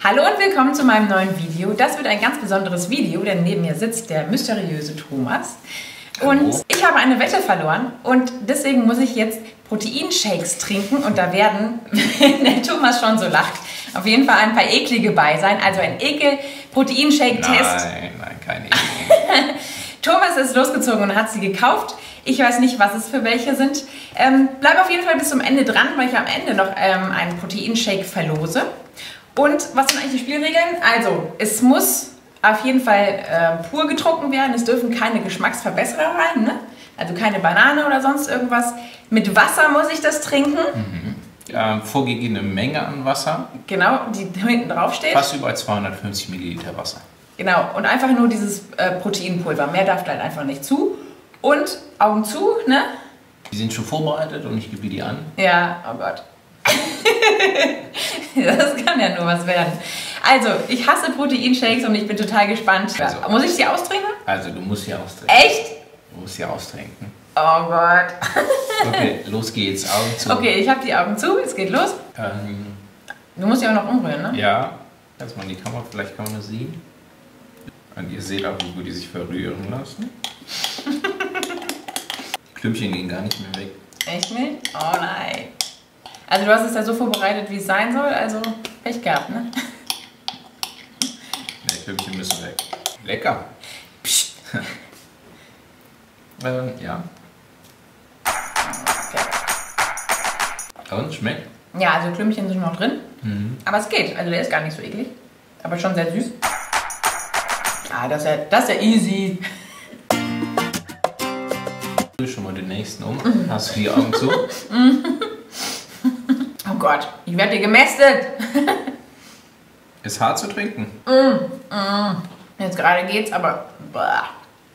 Hallo und willkommen zu meinem neuen Video. Das wird ein ganz besonderes Video, denn neben mir sitzt der mysteriöse Thomas. Und ich habe eine Wette verloren und deswegen muss ich jetzt Proteinshakes trinken und da werden, wenn der Thomas schon so lacht, auf jeden Fall ein paar eklige bei sein. Also ein Ekel-Proteinshake-Test. Nein, keine eklige. Thomas ist losgezogen und hat sie gekauft. Ich weiß nicht, was es für welche sind. Bleib auf jeden Fall bis zum Ende dran, weil ich am Ende noch einen Proteinshake verlose. Und was sind eigentlich die Spielregeln? Also, es muss auf jeden Fall pur getrunken werden. Es dürfen keine Geschmacksverbesserer rein, ne? Also keine Banane oder sonst irgendwas. Mit Wasser muss ich das trinken. Vorgegebene Menge an Wasser. Genau, die hinten drauf steht. Fast über 250 Milliliter Wasser. Genau, und einfach nur dieses Proteinpulver. Mehr darf da einfach nicht zu. Und Augen zu, ne? Die sind schon vorbereitet und ich gebe die an. Ja, oh Gott. Das kann ja nur was werden. Also, ich hasse Proteinshakes und ich bin total gespannt. Also, muss ich sie austrinken? Also, du musst sie austrinken. Echt? Du musst sie austrinken. Oh Gott. Okay, los geht's. Augen zu. Okay, ich habe die Augen zu. Es geht los. Du musst ja auch noch umrühren, ne? Ja, erstmal in die Kamera. Vielleicht kann man das sehen. Und ihr seht auch, wie gut die sich verrühren lassen. Klümpchen gehen gar nicht mehr weg. Echt nicht? Oh nein. Also du hast es ja so vorbereitet, wie es sein soll, also Pech gehabt, ne? Die Klümpchen müssen weg. Lecker. Psst. Ja. Okay. Und schmeckt? Ja, also Klümpchen sind noch drin. Aber es geht. Also der ist gar nicht so eklig. Aber schon sehr süß. Ah, das ist ja easy. Schon mal den nächsten um. Hast du die Augen zu? Oh Gott, ich werde dir gemästet. Ist hart zu trinken. Jetzt gerade geht's, aber... Boah.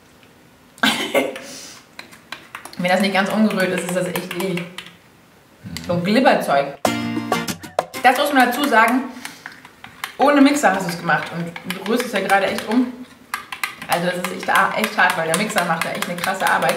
Wenn das nicht ganz umgerührt ist, ist das echt eklig. So ein Glibberzeug. Das muss man dazu sagen, ohne Mixer hast du es gemacht. Und du rührst es ja gerade echt um. Also das ist echt hart, weil der Mixer macht da echt eine krasse Arbeit.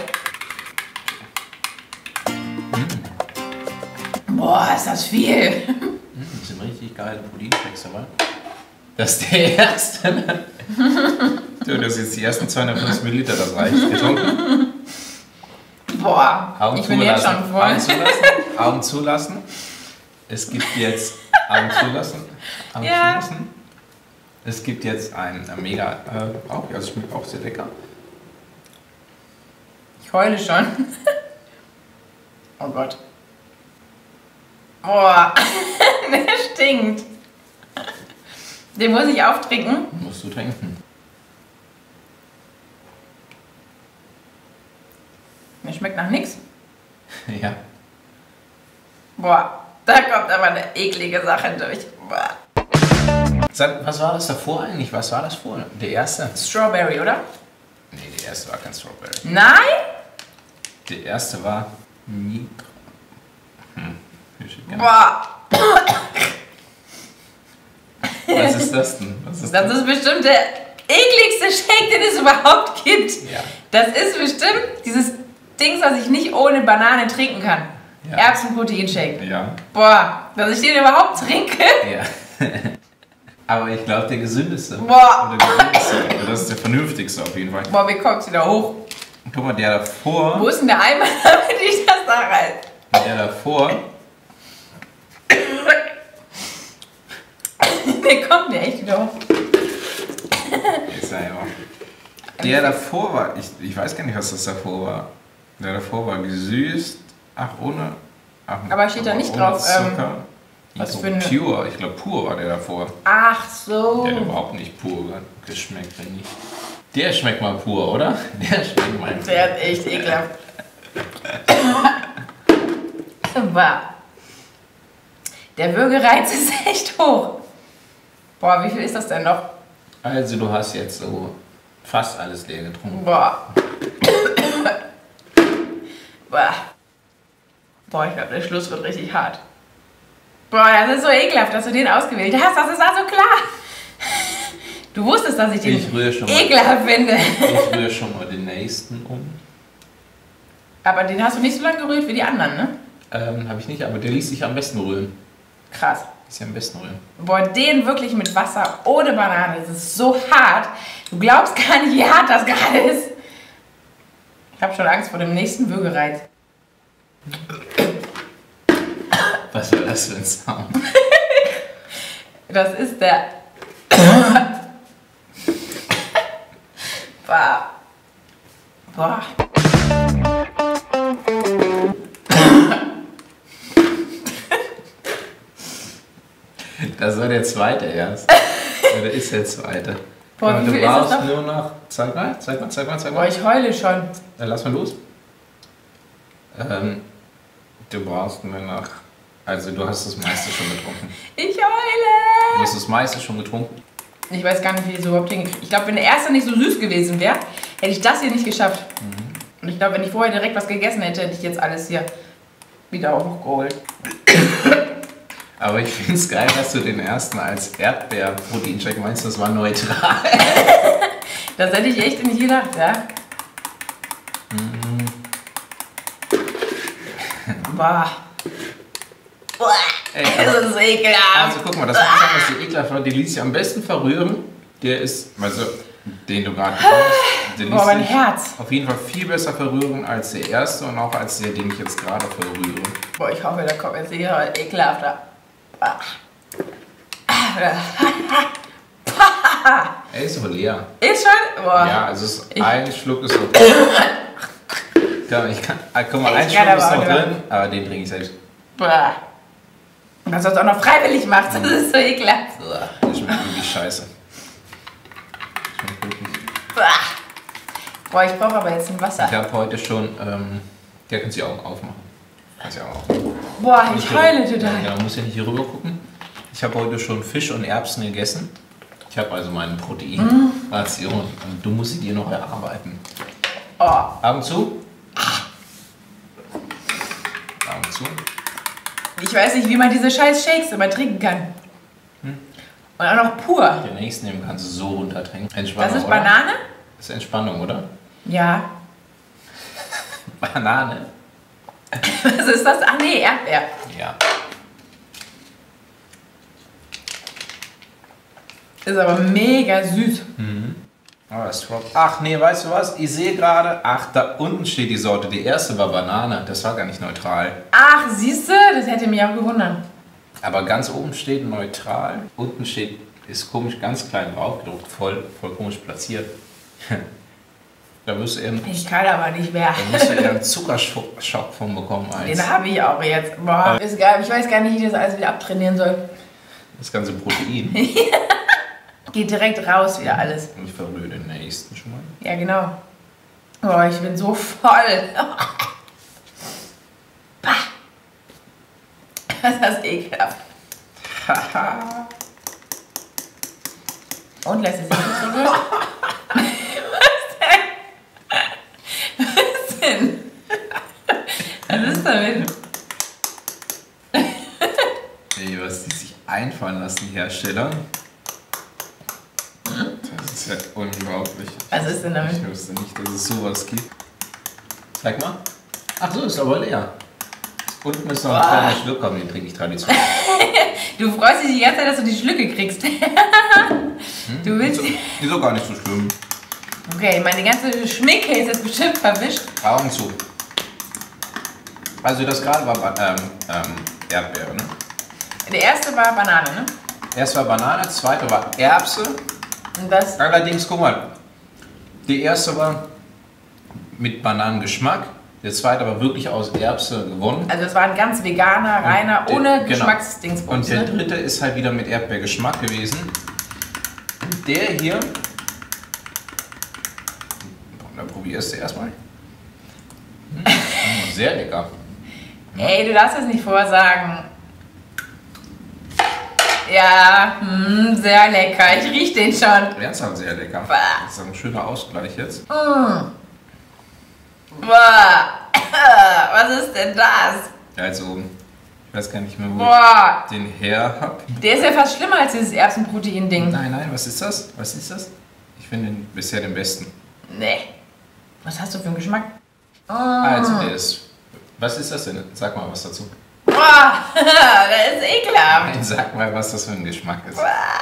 Boah, ist das viel. Das sind richtig geile Proteinshakes, aber das ist der erste. Du hast jetzt die ersten 250 Milliliter, das reicht. Getrunken. Boah, Augen ich bin jetzt schon voll. Augen zulassen. Augen zulassen. Es gibt jetzt Augen zulassen. Augen zulassen. Es gibt jetzt ein mega, also schmeckt auch sehr lecker. Ich heule schon. Oh Gott. Boah, der stinkt. Den muss ich auftrinken. Musst du trinken. Der schmeckt nach nichts. Ja. Boah, da kommt aber eine eklige Sache durch. Boah. Sag, was war das davor eigentlich? Was war das vor? Der erste? Strawberry, oder? Nee, der erste war kein Strawberry. Nein? Der erste war Mikro. Boah. Was ist das denn? Was ist Das ist bestimmt der ekligste Shake, den es überhaupt gibt. Ja. Das ist bestimmt dieses Ding, was ich nicht ohne Banane trinken kann. Ja. Erbsen-Protein-Shake. Ja. Boah, dass ich den überhaupt trinke. Ja. Aber ich glaube, der gesündeste. Boah. Oder gesündeste. Das ist der vernünftigste auf jeden Fall. Boah, wie kommt sie da hoch? Guck mal, der davor. Wo ist denn der Eimer, damit ich das da rein? Der davor. Der kommt mir echt wieder hoch. Ist er ja auch. Der davor war. Ich weiß gar nicht, was das davor war. Der davor war gesüßt. Ach, ohne. Ach, Aber steht da nicht ohne drauf, Zucker. was So für eine- Pure. Ich glaube, pur war der davor. Ach so. Der hat überhaupt nicht pur geschmeckt, finde ich. Der schmeckt mal pur, oder? Der schmeckt mal pur. Der ist echt ekelhaft. Boah. Der Würgereiz ist echt hoch. Boah, wie viel ist das denn noch? Also du hast jetzt so fast alles leer getrunken. Boah. Boah. Boah, ich glaube, der Schluss wird richtig hart. Boah, das ist so ekelhaft, dass du den ausgewählt hast. Das ist also klar. Du wusstest, dass ich den ekelhaft finde. Ich rühre schon mal den nächsten um. Aber den hast du nicht so lange gerührt wie die anderen, ne? Habe ich nicht, aber der ließ sich am besten rühren. Krass. Ist ja am besten rühren. Boah, den wirklich mit Wasser ohne Banane. Das ist so hart. Du glaubst gar nicht, wie hart das gerade ist. Ich habe schon Angst vor dem nächsten Würgereiz. Was war das für ein Sound? Das ist der... Boah. Boah. Das war der zweite erst. Oder ist der zweite? Boah, und wie du viel ist das brauchst noch? nur noch. Zeig mal. Boah, ich heule schon. Dann lass mal los. Du brauchst nur noch. Also, du hast das meiste schon getrunken. Ich Du heule! hast das meiste schon getrunken. Ich weiß gar nicht, wie ich es überhaupt hingekriegt. Ich glaube, wenn der erste nicht so süß gewesen wäre, hätte ich das hier nicht geschafft. Und ich glaube, wenn ich vorher direkt was gegessen hätte, hätte ich jetzt alles hier wieder hochgeholt. Aber ich finde es geil, dass du den ersten als Erdbeer-Proteinshake meinst, das war neutral. Das hätte ich echt nicht gedacht, ja? Boah. Boah. Ey, Das ist ekelhaft. also guck mal, das muss ich sagen, dass die ekelhaft war. Die ließ sich am besten verrühren. Der ist, also den du gerade bekommst, der Boah, mein ließ sich Herz. auf jeden Fall viel besser verrühren als der erste und auch als der, den ich jetzt gerade verrühre. Boah, ich hoffe, da kommt jetzt hier ekelhafter. Er ist aber leer. Ist schon? Boah. Ja, also ein Schluck ist noch drin. Guck mal, ein Ich kann Schluck ist aber noch auch drin, aber den trinke ich selbst. Boah. Und dass du das auch noch freiwillig machst, das ist so ekelhaft. Das schmeckt wirklich scheiße. Schmeckt wirklich. Boah, ich brauche aber jetzt ein Wasser. Ich habe heute schon, der kann die Augen aufmachen. Kannst ja auch aufmachen. Boah, ich heule Ja, total. man muss ja nicht hier rüber gucken. Ich habe heute schon Fisch und Erbsen gegessen. Ich habe also meine Proteinration und du musst sie dir noch erarbeiten. Oh. Augen zu. Augen zu. Ich weiß nicht, wie man diese scheiß Shakes immer trinken kann. Und auch noch pur. Den nächsten nehmen kannst du so runtertrinken. Entspannung, Das ist oder? Banane? Das ist Entspannung, oder? Ja. Banane. Was ist das? Ach nee, Erdbeer. Ja. Ist aber mega süß. Oh, das droppt. Ach nee, weißt du was? Ich sehe gerade, ach, da unten steht die Sorte. Die erste war Banane. Das war gar nicht neutral. Ach, siehst du? Das hätte mich auch gewundert. Aber ganz oben steht neutral. Unten steht, ist komisch ganz klein draufgedruckt. Voll komisch platziert. Da wirst du eher, Ich kann aber nicht mehr. einen Zuckerschock von bekommen als Den habe ich auch jetzt. Boah, ist geil. Ich weiß gar nicht, wie ich das alles wieder abtrainieren soll. das ganze Protein. Geht direkt raus wieder alles. Und ich verrühre den nächsten schon mal. Ja, genau. Boah, ich bin so voll. Pah. Das ist ekelhaft. Und lässt es sich nicht so gut? Was denn? Was ist damit? Ey, was die sich einfallen lassen, die Hersteller. Das ist ja unglaublich. Was ist denn damit? Ich wusste nicht, dass es sowas gibt. Zeig mal. Ach so, ist aber leer. Unten ist noch ein kleiner Schluck, aber den trinke ich traditionell. Du freust dich die ganze Zeit, dass du die Schlücke kriegst. Du willst... Die ist doch gar nicht so schlimm. Okay, meine ganze Schminke ist jetzt bestimmt verwischt. Augen zu. Also das gerade war Erdbeere, ne? Der erste war Banane, ne? Erst war Banane, zweite war Erbse. Und das... Allerdings, guck mal, die erste war mit Bananengeschmack, der zweite war wirklich aus Erbse gewonnen. Also es war ein ganz veganer, reiner, ohne Genau. Geschmacksdingsbums. Und der Ne? dritte ist halt wieder mit Erdbeergeschmack gewesen. Und der hier, da probierst du erstmal. Sehr lecker. Ey, du darfst das nicht vorsagen. Ja, sehr lecker. Ich riech den schon. Ernsthaft sehr lecker. Bah. Das ist ein schöner Ausgleich jetzt. Boah. Was ist denn das? Also, ich weiß gar nicht mehr, wo Boah. ich den her habe. Der ist ja fast schlimmer als dieses Erbsenprotein-Ding. Nein, was ist das? Was ist das? Ich finde den bisher den besten. Nee. Was hast du für einen Geschmack? Also, der ist. Was ist das denn? Sag mal was dazu. Boah. Boah, das ist ekelhaft. Nein, sag mal, was das für ein Geschmack ist.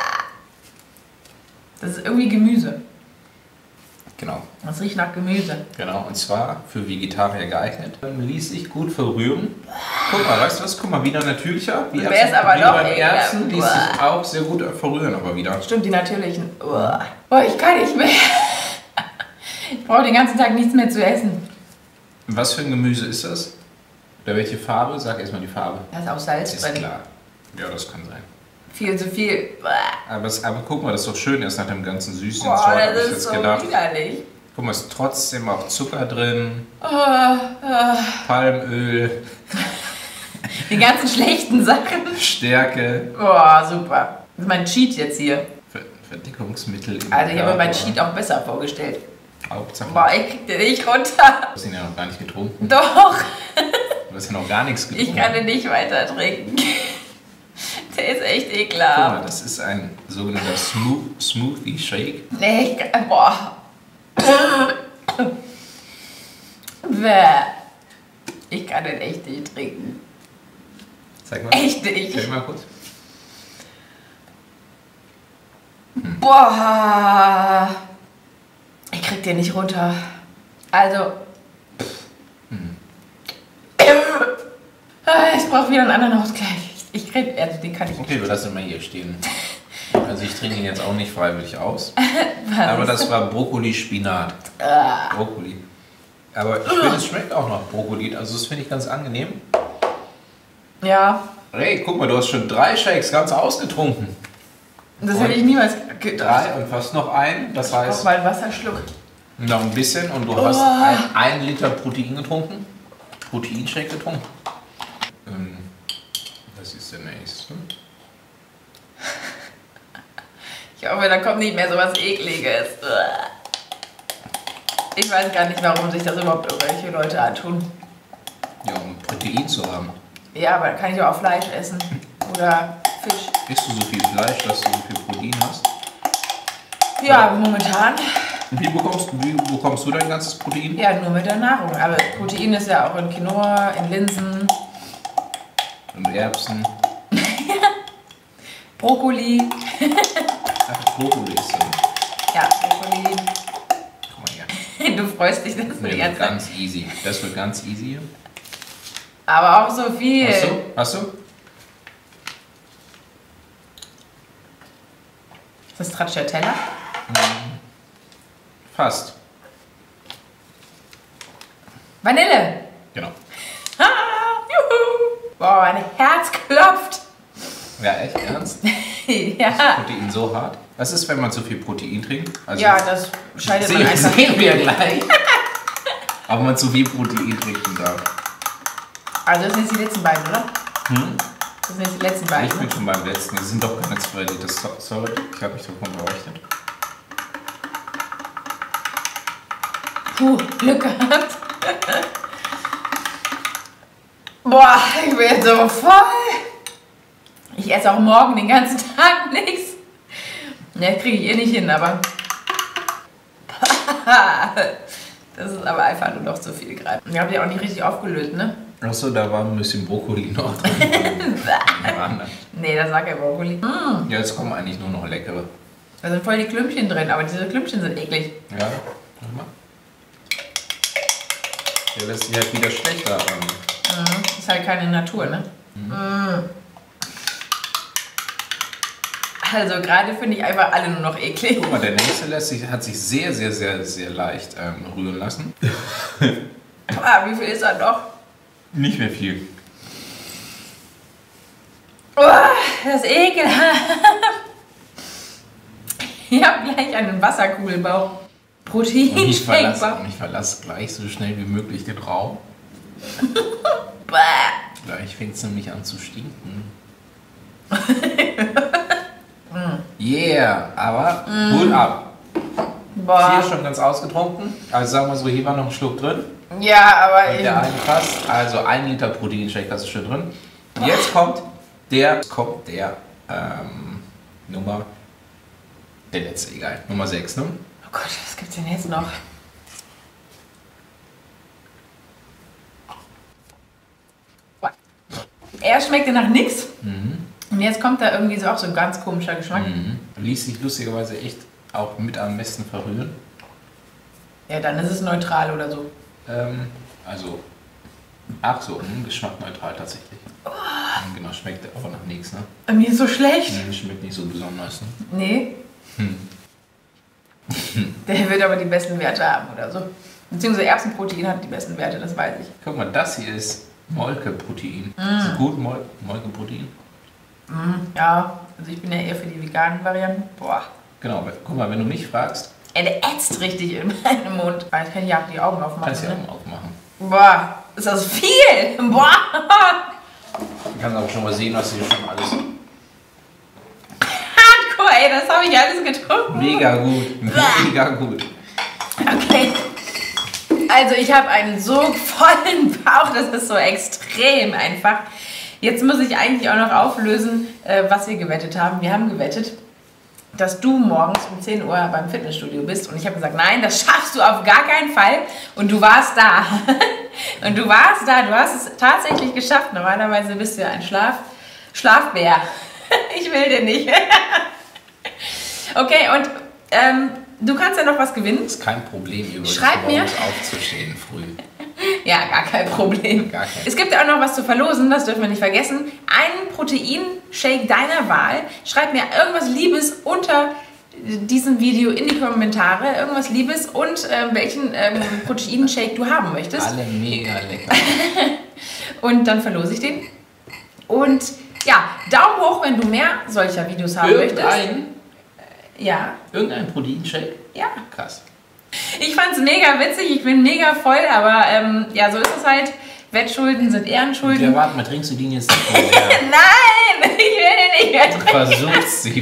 Das ist irgendwie Gemüse. Genau. Das riecht nach Gemüse. Genau, und zwar für Vegetarier geeignet. Ließ sich gut verrühren. Guck mal, weißt du was? Guck mal, wieder natürlicher. Die Wer ist aber wie doch beim Erbsen ließ Uah. sich auch sehr gut verrühren, aber wieder. Stimmt, die natürlichen. Boah, ich kann nicht mehr. Ich brauche den ganzen Tag nichts mehr zu essen. Was für ein Gemüse ist das? Oder welche Farbe? Sag erstmal die Farbe. Da ist auch Salz Ist drin. klar. Ja, das kann sein. Viel zu viel. Aber guck mal, das ist doch schön erst nach dem ganzen süßen Boah, Zeug, hab das ich ist jetzt so gedacht. widerlich. Guck mal, es ist trotzdem auch Zucker drin, Oh. Palmöl, Die ganzen schlechten Sachen. Stärke, Boah, super. Das ist mein Cheat jetzt hier. Verdickungsmittel. im Also ich habe mir mein Körper. Cheat auch besser vorgestellt. Hauptsache, Boah, ich krieg den nicht runter. du hast ihn ja noch gar nicht getrunken. Doch, Du hast ja noch gar nichts getrunken. ich kann den nicht weiter trinken. Der ist echt Guck mal, ekelhaft. das ist ein sogenannter Smoothie Shake. Nee, boah. Bäh. Ich kann den echt nicht trinken. Zeig mal. Echt nicht. Zeig mal kurz. Boah. Ich krieg den nicht runter. Also. Ich brauche wieder einen anderen Ausgleich. Ich krieg, also den kann ich nicht. Okay, wir lassen ihn mal hier stehen. Also ich trinke ihn jetzt auch nicht freiwillig aus. Was? Aber das war Brokkoli-Spinat. Brokkoli. Aber ich finde, es schmeckt auch nach Brokkoli. Also das finde ich ganz angenehm. Ja, Hey, guck mal, du hast schon 3 Shakes ganz ausgetrunken. das hätte ich niemals gedacht. 3 und fast noch ein. Das Ich brauch heißt, mal einen Wasserschluck. noch ein bisschen und du hast ein Liter Protein getrunken. Proteinshake getrunken. Das ist der nächste. Ich hoffe, da kommt nicht mehr so was Ekliges. Ich weiß gar nicht, warum sich das überhaupt irgendwelche Leute antun. Ja, um Protein zu haben. Ja, aber kann ich auch Fleisch essen. Oder Fisch. Isst du so viel Fleisch, dass du so viel Protein hast? Ja, momentan. Wie bekommst du dein ganzes Protein? Ja, nur mit der Nahrung. Aber Protein ist ja auch in Quinoa, in Linsen, Und Erbsen. Brokkoli. Ach, Brokkoli ist drin. Ja, Brokkoli. Guck mal hier. Du freust dich, dass du Nee, die wird ganze Zeit. ganz easy. Das wird ganz easy hier. Aber auch so viel. Hast du? Hast du? Ist das Stracciatella? Fast. Vanille. Genau. Ah, juhu. Boah, mein Herz klopft. Ja, echt? Ernst? Ja. Protein so hart? Was ist, wenn man zu viel Protein trinkt? Also, Ja, das scheidet man einfach. sehen wir gleich. Ob man zu viel Protein trinken darf. Also das sind jetzt die letzten beiden, oder? Hm? Das sind jetzt die letzten Ich beiden. bin schon beim letzten. Das sind doch keine 2 Liter Solid. Ich habe mich davon berechnet. Puh, Glück gehabt. Boah, ich bin jetzt so voll. Ich esse auch morgen den ganzen Tag nichts. Ne, kriege ich eh nicht hin, aber... Das ist aber einfach nur noch zu viel gerade. Ich habe die auch nicht richtig aufgelöst, ne? Achso, da war ein bisschen Brokkoli noch drin. Nee, das war kein Brokkoli. Mm, Ja, jetzt kommen eigentlich nur noch leckere. da sind voll die Klümpchen drin, aber diese Klümpchen sind eklig. Ja, mach mal. Der lässt sich halt wieder schlechter an. Ist halt keine Natur, ne? Mm. Also gerade finde ich einfach alle nur noch eklig. Guck mal, der nächste hat sich sehr, sehr, sehr, sehr leicht rühren lassen. Ah, wie viel ist da noch? Nicht mehr viel. Oh, das ist ekelhaft. Ich habe gleich einen Wasserkugelbauch. Und ich Protein-Shake-Bauch. verlasse gleich so schnell wie möglich den Raum. Bäh. Gleich fängt es nämlich an zu stinken. Yeah, aber Hut ab. Boah. Hier schon ganz ausgetrunken. Also sagen wir so, hier war noch ein Schluck drin. Ja, aber Und der eine passt. Also 1 Liter Proteinshake hast du schon drin. Jetzt kommt der Nummer, der letzte, egal, Nummer 6, ne? Oh Gott, was gibt's denn jetzt noch? er schmeckte nach nichts. Und jetzt kommt da irgendwie so auch so ein ganz komischer Geschmack. Ließ sich lustigerweise echt auch mit am besten verrühren. Ja, dann ist es neutral oder so. Also, geschmackneutral tatsächlich. Genau, schmeckt aber nach nichts, ne? Mir ist so schlecht. Schmeckt nicht so besonders, ne? Nee. Der wird aber die besten Werte haben oder so. Beziehungsweise Erbsenprotein hat die besten Werte, das weiß ich. Guck mal, das hier ist Molkeprotein. Ist gut, Molkeprotein? Ja, also ich bin ja eher für die veganen Varianten. Boah. Genau, guck mal, wenn du mich fragst... Der ätzt richtig in meinem Mund. Ich kann ja auch die Augen aufmachen. Kannst du die Augen aufmachen. Boah, ist das viel? Boah. Du kannst auch schon mal sehen, was hier schon alles... Hardcore, ey, das habe ich alles getrunken. Mega gut, mega gut. Okay. Also ich habe einen so vollen Bauch, das ist so extrem einfach. Jetzt muss ich eigentlich auch noch auflösen, was wir gewettet haben. Wir haben gewettet, dass du morgens um 10 Uhr beim Fitnessstudio bist. Und ich habe gesagt, nein, das schaffst du auf gar keinen Fall. Und du warst da. Und du warst da, du hast es tatsächlich geschafft. Normalerweise bist du ja ein Schlafbär. Ich will den nicht. Okay, und du kannst ja noch was gewinnen. Das ist kein Problem, übrigens, Schreib mir aufzustehen früh. Ja, gar kein Problem. Es gibt ja auch noch was zu verlosen, das dürfen wir nicht vergessen. Einen Proteinshake deiner Wahl. Schreib mir irgendwas Liebes unter diesem Video in die Kommentare. Irgendwas Liebes und welchen Proteinshake du haben möchtest. Alle mega lecker. Und dann verlose ich den. Und ja, Daumen hoch, wenn du mehr solcher Videos haben möchtest. Ja. Irgendein Proteinshake? Ja. Krass. Ich fand's mega witzig, ich bin mega voll, aber ja, so ist es halt. Wettschulden sind Ehrenschulden. Ja, warte mal, trinkst du den jetzt nicht mehr? Nein, ich will den nicht mehr trinken. Versucht Ich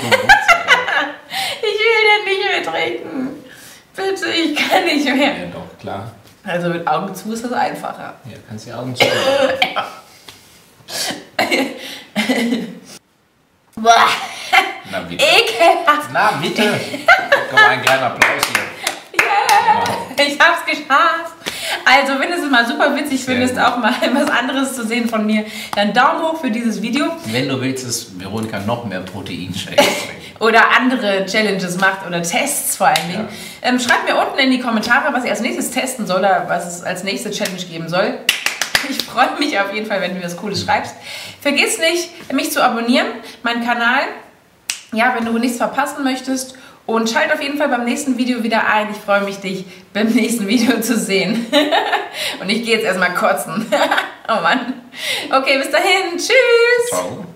will den nicht mehr trinken. Bitte, ich kann nicht mehr. Ja, doch, klar. Also mit Augen zu ist das einfacher. Ja, kannst die Augen zu. Boah. Na bitte. Ekelhaft. Na bitte. Komm, ein kleiner Applaus hier. Yeah. Ich hab's geschafft. Also, wenn du es mal super witzig findest, auch mal was anderes zu sehen von mir, dann Daumen hoch für dieses Video. Wenn du willst, dass Veronika noch mehr Proteinshakes trinkt. Oder andere Challenges macht oder Tests vor allen Dingen. Ja. Schreibt mir unten in die Kommentare, was ihr als nächstes testen soll oder was es als nächste Challenge geben soll. Ich freue mich auf jeden Fall, wenn du mir was Cooles schreibst. Vergiss nicht, mich zu abonnieren, meinen Kanal, ja, wenn du nichts verpassen möchtest. Und schalt auf jeden Fall beim nächsten Video wieder ein. Ich freue mich, dich beim nächsten Video zu sehen. Und ich gehe jetzt erstmal kotzen. Oh Mann. Okay, bis dahin. Tschüss. Ciao.